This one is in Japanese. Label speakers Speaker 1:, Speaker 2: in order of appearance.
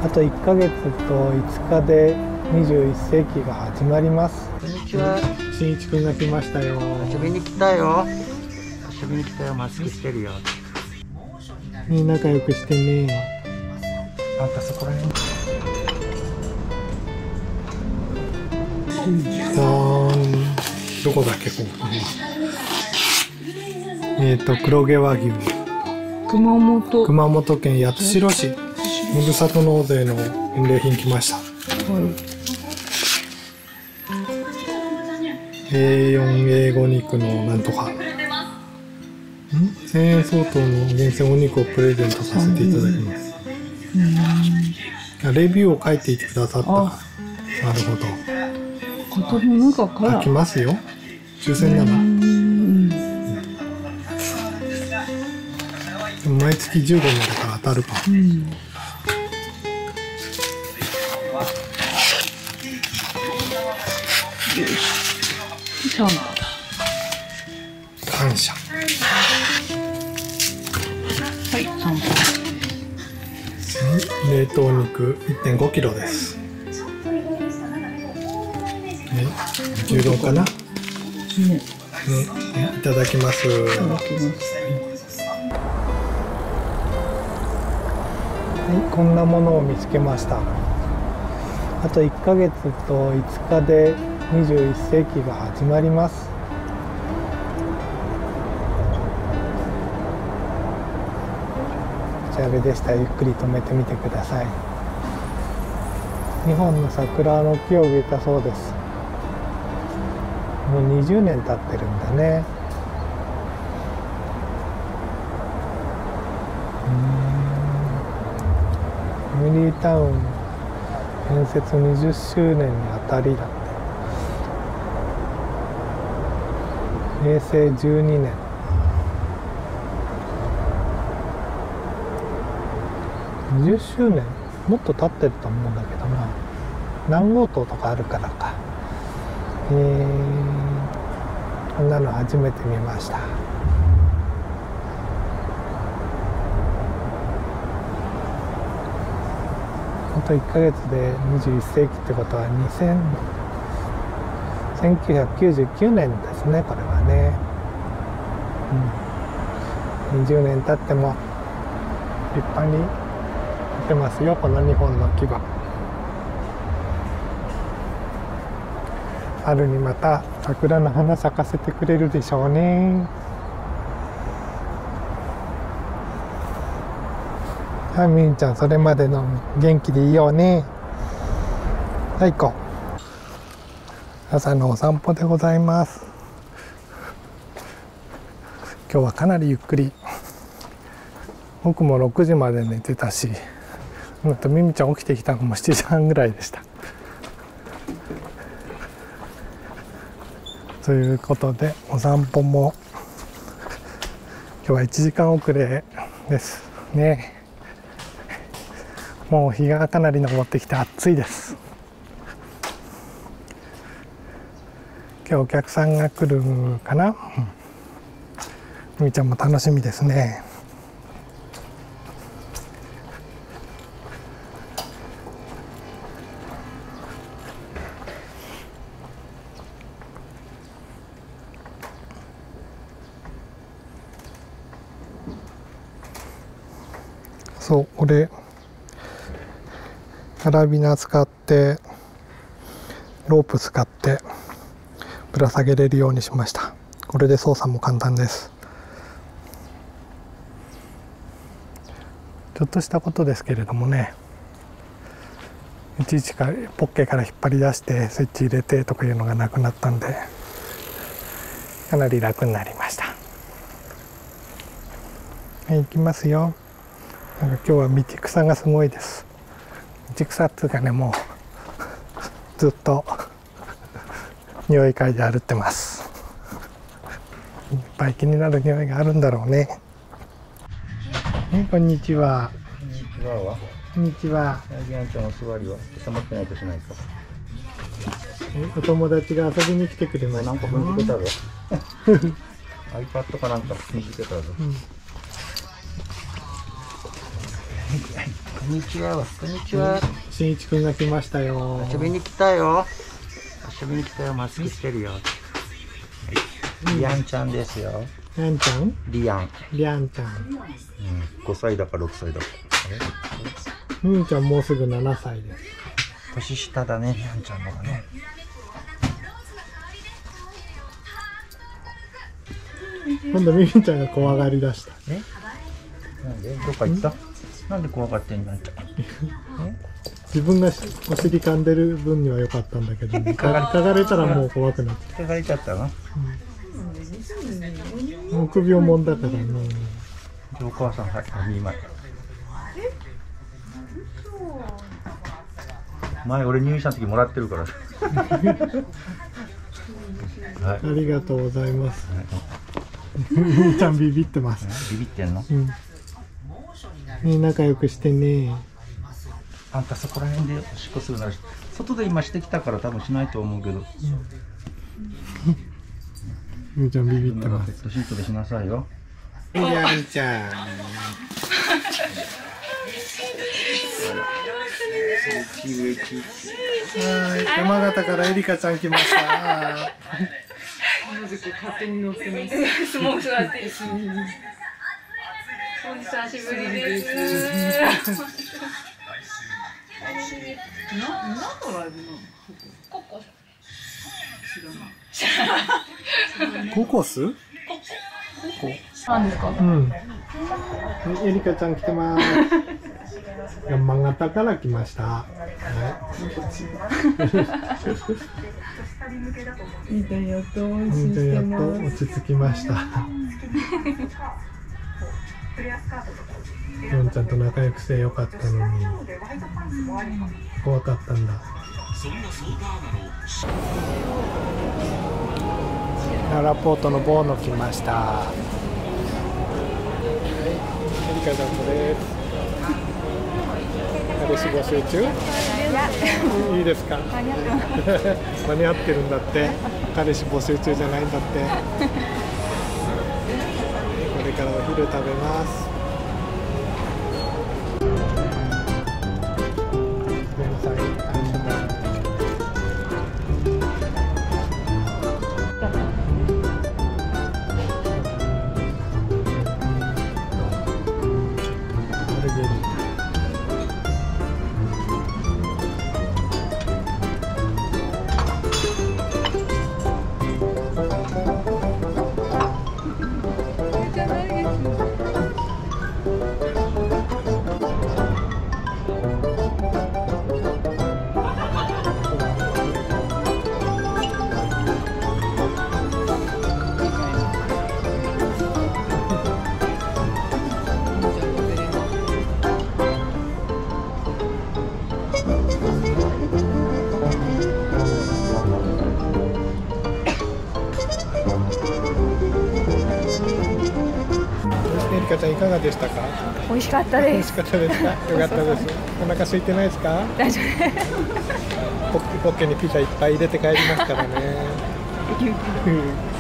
Speaker 1: あと1ヶ月と5日で21世紀が始まります。
Speaker 2: こんにちは。
Speaker 1: しんいちくんが来ましたよ。
Speaker 2: 遊びに来たよ。遊びに来たよ。マスクしてるよ。
Speaker 1: 仲良くしてね。あんたそこら辺。どこだっけここ。黒毛和牛。熊本県八代市。ふるさと納税の返礼品来ました。A4 英語肉のなんとか。1000円相当の厳選お肉をプレゼントさせていただきます。レビューを書いていてくださった。なるほど。開きますよ。抽選なの。毎月15までから当たるか。感謝。
Speaker 3: はい、3本。
Speaker 1: 冷凍肉 1.5 キロです。牛丼かな。いただきます。こんなものを見つけました。あと1ヶ月と5日で21世紀が始まります。こちらでしたらゆっくり止めてみてください。2本の桜の木を植えたそうです。もう20年経ってるんだね。ファミリータウン建設20周年にあたりだって。平成12年。20周年もっと経ってると思うんだけどな。何号棟とかあるからか。こんなの初めて見ました。あと1ヶ月で21世紀ってことは1999年ですね、これはね。20年経っても立派に出てますよ、この2本の牙。春にまた桜の花咲かせてくれるでしょうね。はい、みんちゃん、それまでの元気でいいよね。はい、行こう。朝のお散歩でございます。今日はかなりゆっくり。僕も6時まで寝てたし、みみちゃん起きてきたのも7時半ぐらいでした。ということで、お散歩も今日は1時間遅れですね。もう日がかなり昇ってきて暑いです。今日お客さんが来るかな。みーちゃんも楽しみですね。そう、これカラビナ使ってロープ使ってぶら下げれるようにしました。これで操作も簡単です。ちょっとしたことですけれどもね、いちいちポッケから引っ張り出してスイッチ入れてとかいうのがなくなったんで、かなり楽になりました。はい、行きますよ。なんか今日は道草がすごいです。道草っていうかね、もうずっと匂い嗅いで歩ってます。いっぱい気になる匂いがあるんだろうね。こんにちは。
Speaker 2: こんにちは。
Speaker 1: こんにちは。
Speaker 2: ギャンちゃんお座りは収まってないとしないか。
Speaker 1: お友達が遊びに来てくれました。
Speaker 2: なんか踏んづけたぞ。iPad かなんか踏んづけたぞ。 こんにちは。こんにちは。
Speaker 1: しんいちくんが来ましたよ。
Speaker 2: 遊びに来たよ。遊びに来たよ。マスクしてるよ。リアンちゃんですよ。
Speaker 1: リアンちゃん？
Speaker 2: リアン。
Speaker 1: リアンちゃん。
Speaker 2: 5歳だか6歳だか。
Speaker 1: みーちゃんもうすぐ7歳です。
Speaker 2: 年下だね、リアンちゃんのがね。
Speaker 1: 今度みーちゃんが怖がりだした。
Speaker 2: なんでどっか行った？なんで怖がってんの？
Speaker 1: 自分がお尻噛んでる分には良かったんだけど、ね、嗅がれたらもう怖くなって。
Speaker 2: 嗅がれちゃったの？
Speaker 1: もう首をもんだからね。
Speaker 2: お母さん、はい、見舞い。前俺入院した時もらってるから。
Speaker 1: はい、ありがとうございます。みーちゃんビビってます。
Speaker 2: ビビってんの？
Speaker 1: ね、仲良くしてね。
Speaker 2: あんたそこら辺でおしっこするなら、外で今してきたから多分しないと思うけど。
Speaker 1: みーちゃんビビってます。
Speaker 2: ペットシートでしなさいよ。
Speaker 1: みーちゃん。はい、山形からエリカちゃん来ました。
Speaker 3: 勝手に乗ってます。もう座ってるし。お久しぶりです。何のライブなの？
Speaker 1: ココス？
Speaker 3: 何ですか？
Speaker 1: うん。エリカちゃん来てます。山形から来ました。はい。
Speaker 3: みーちゃんやっと
Speaker 1: 落ち着きました。ヨンちゃんと仲良くしてよかったのに怖かったんだ。ララポートのボーノ来ました。エリカちゃんとです。彼氏募集中？いいですか？間に合ってるんだって。彼氏募集中じゃないんだって。これからお昼食べます。エリカちゃんいかがでしたか？
Speaker 4: 美味しかったです。
Speaker 1: 美味しかったですか？よかったです。お腹空いてないですか？
Speaker 4: 大丈
Speaker 1: ポッケにピザいっぱい入れて帰りますからね。